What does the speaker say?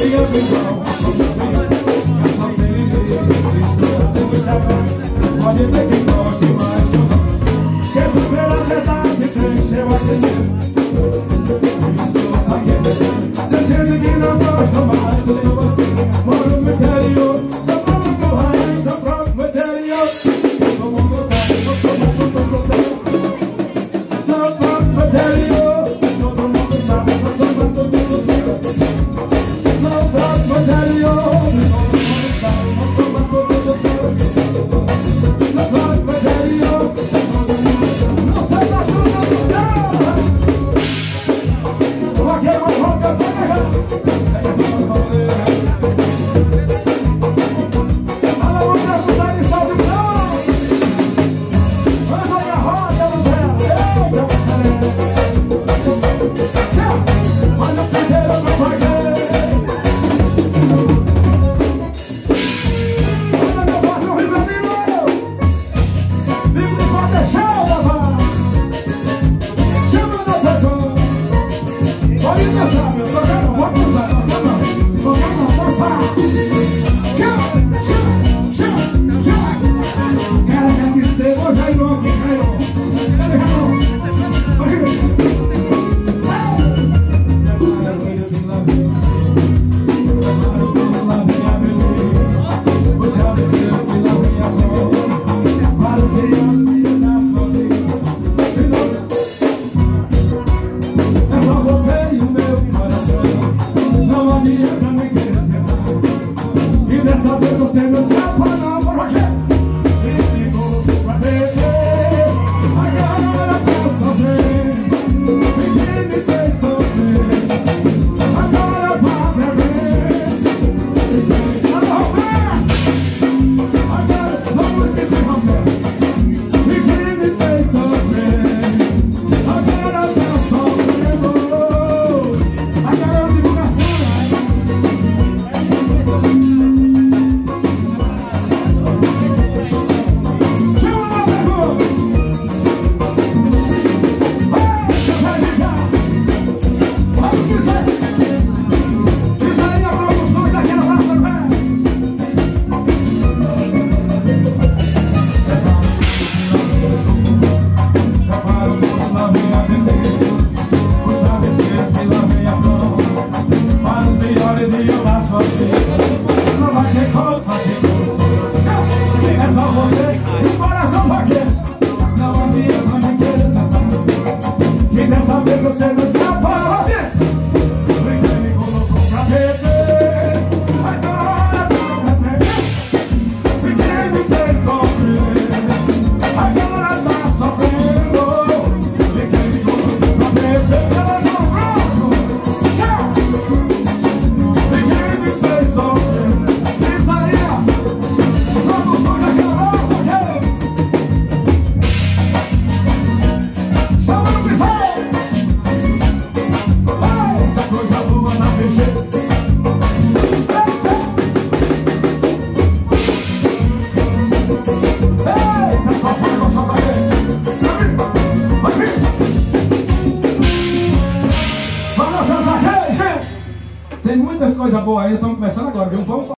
Pode ter quem goste, mas eu não quer superar a verdade de frente, eu acredito. Tem gente que não gosta mais, eu sou você. Moro no interior, sou dono do raio, então pronto no interior. Todo mundo sabe, eu sou muito proteção. Não pronto no interior, todo mundo sabe, eu sou muito proteção. Não pronto no interior, todo mundo sabe, eu sou muito proteção. Tem muitas coisas boas aí, estamos começando agora, viu? Vamos